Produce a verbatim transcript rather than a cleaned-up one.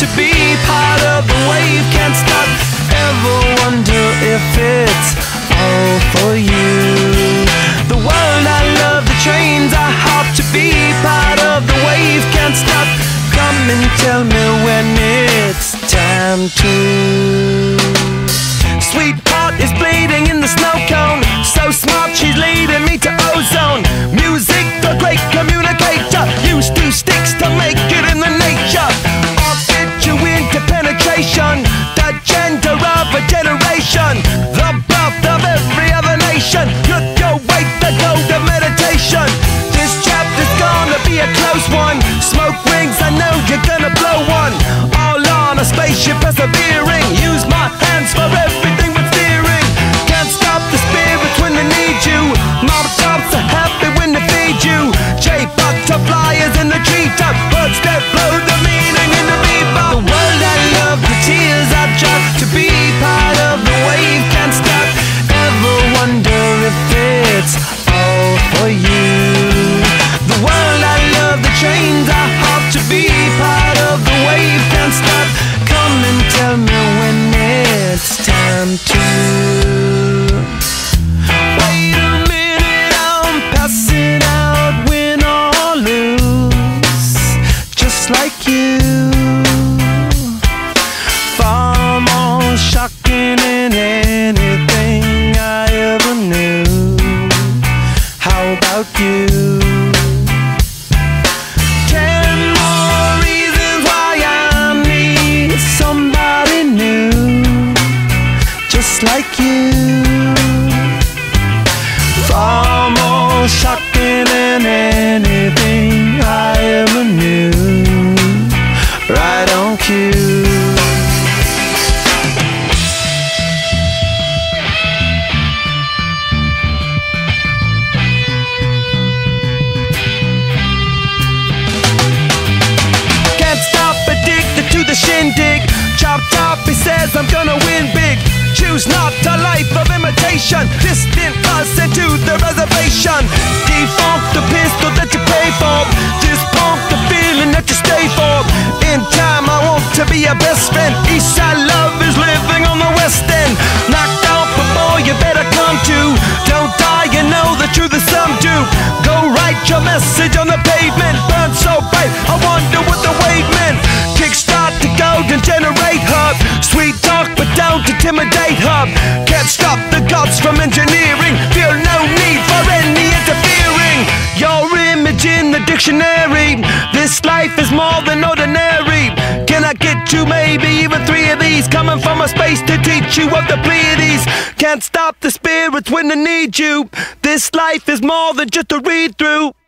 to be part of the wave. Can't stop, ever wonder if it's all for you. The world I love, the trains I hop to be part of the wave. Can't stop, come and tell me when it's time to. Sweetheart is bleeding in the snow cone, so smart she's leading me to ozone. Music, the great communicator, used two sticks to make it in the nature. I'll fit you into penetration, the gender of a generation, the birth of every other nation. Look your way to go to meditation. This chapter's gonna be a close one. Smoke rings, I know you're gonna blow one. All on a spaceship persevering, use my hands for everything but steering. Can't stop the spirits when they need you. Mama tops are happy when they feed you. J-butterflies in the treetop, birds that blow the meaning in the bebop. The world I love, the tears I drop to be part of the wave. Can't stop, ever wonder if it's all for you. The world I love, the trains I hop to be part of the wave. Can't stop, come and tell me when it's time to. Wait a minute, I'm passing out, win or lose, just like you. Far more shocking than anything I ever knew. How about you? Ten more reasons why I need somebody new, just like you. Far more shocking than anything I ever knew. Right on cue. The shindig, chop top, he says I'm gonna win big. Choose not a life of imitation, distant us into the reservation. Defunct the pistol that you pay for, dispunk the feeling that you stay for. In time I want to be your best friend. Eastside love is living on the west end. Knocked out before you better come to. Don't die, you know the truth is some do. Go write your message on the pavement, burn so bright I wonder what the wave meant. Kickstart the golden generate hub, sweet talk but don't intimidate hub. Can't stop the gods from engineering, feel no need for any interfering. Your image in the dictionary, this life is more than ordinary. Can I get two, maybe even three of these, coming from a space to teach you of the Pleiades? Can't stop the spirits when they need you. This life is more than just a read through.